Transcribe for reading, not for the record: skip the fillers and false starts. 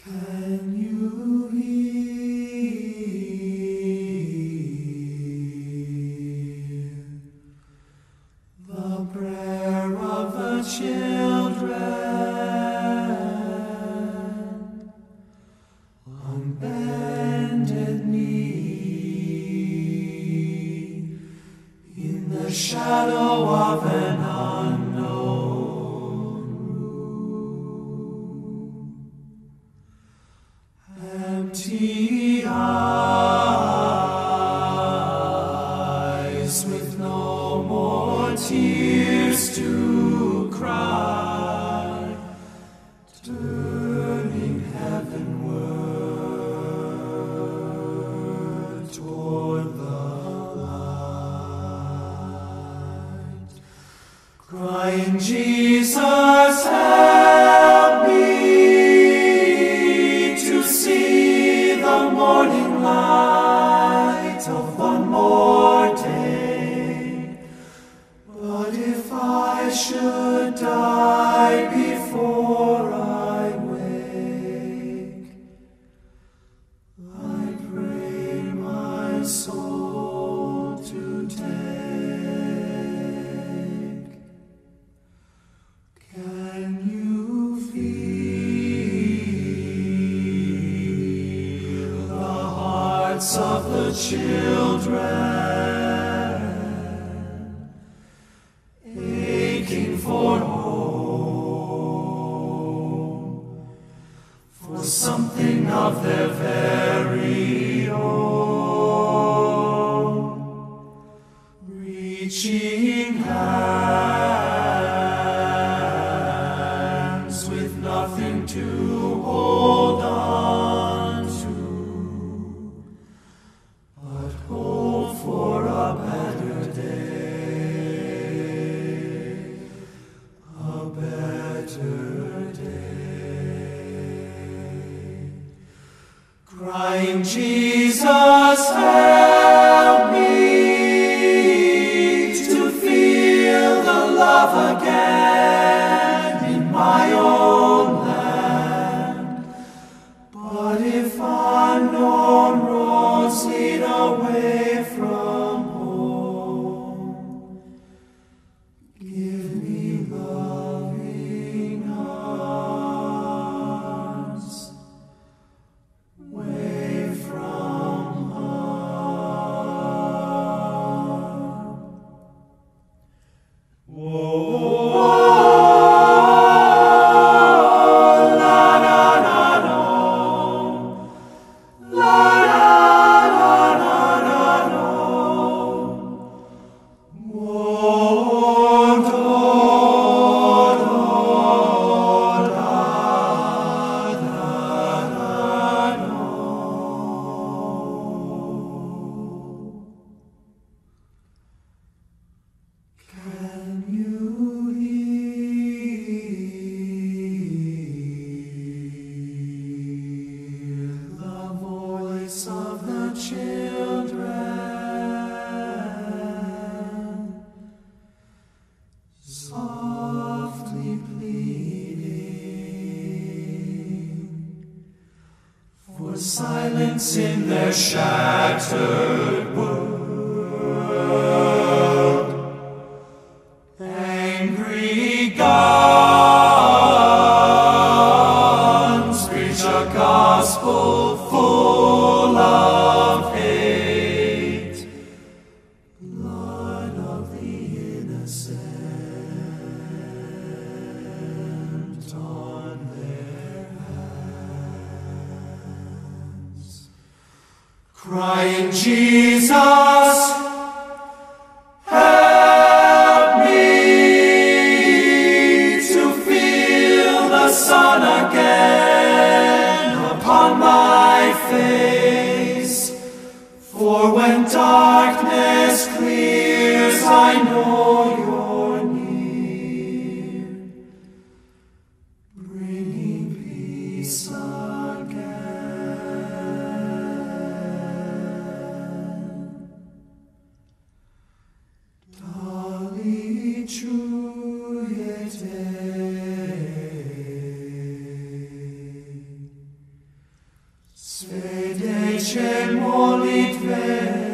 Can you hear the prayer of the children on bended knee in the shadow of an unknown room? Empty eyes with no more tears to cry, turning heavenward toward the light, crying, Jesus, help me to see the morning light of one more day. But if I should die before I wake, I pray my soul to take. Can you feel the hearts of the children aching for home, for something of their very own, reaching hands with nothing to hold on to, but hope for a better day, a better day. Crying, Jesus, help me to feel the love again in my own land. But if unknown roads lead away from home, give me loving arms away from harm. Whoa, la la la no, la la la la la no. Whoa, do do da da da no. Can you hear the voice of the children softly pleading for silence in their shattered world? Angry guns preach a gospel full of hate, blood of the innocent on their hands, crying, Jesus, help me to feel the sun again upon my face. For when darkness clears, I know you're near, bringing peace again. Svedece molitve